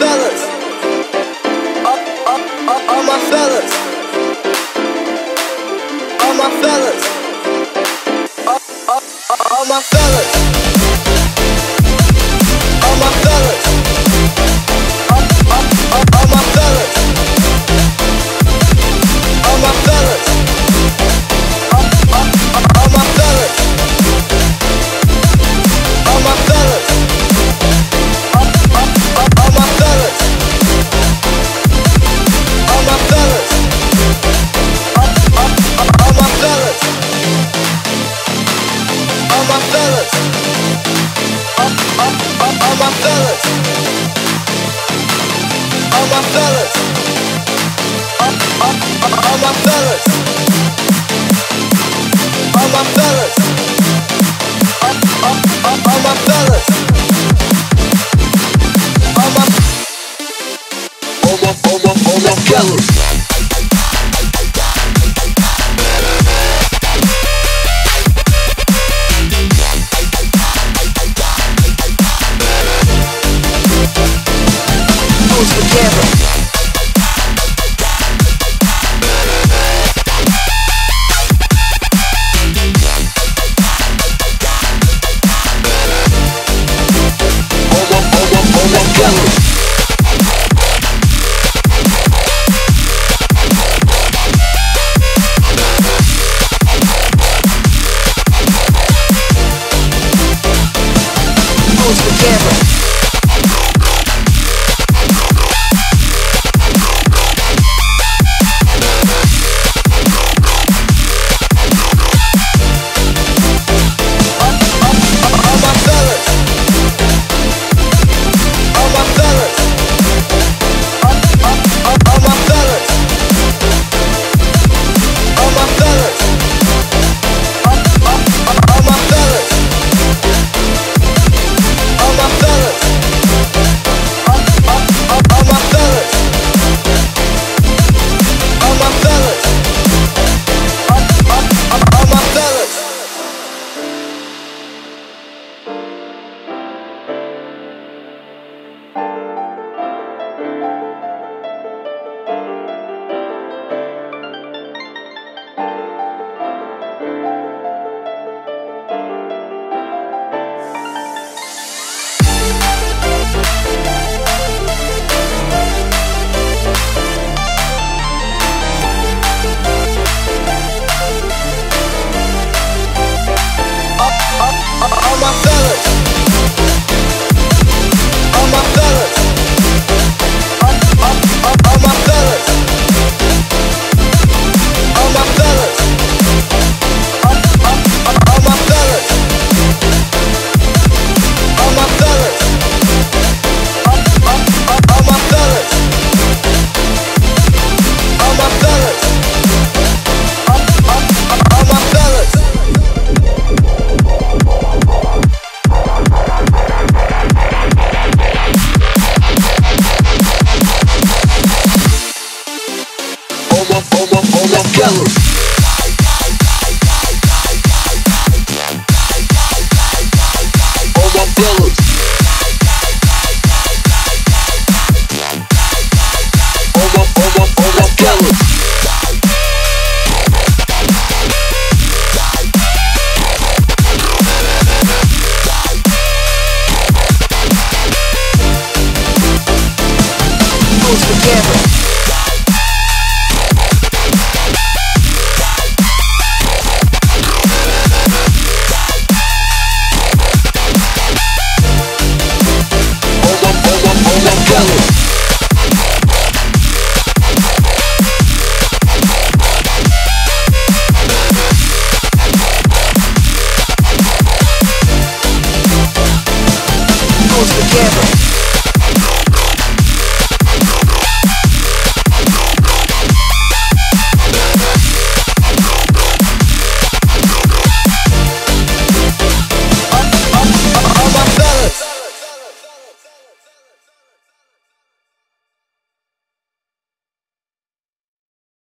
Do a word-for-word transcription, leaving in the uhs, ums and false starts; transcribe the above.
fellas, all, all, all, all my fellas, all my fellas, all, all, all, all my fellas, all my fellas, all, all, all, all my fellas, all my fellas, all, all, all, all my fellas, all my fellas, all, all, all, all my fellas, all my fellas, all, all, all, all my fellas, all my fellas, all, all, all, all my fellas, all my fellas, all, all, all, all my fellas, all my fellas, all, all, all, all my fellas, all my, all my, all my, all my fellas. Together.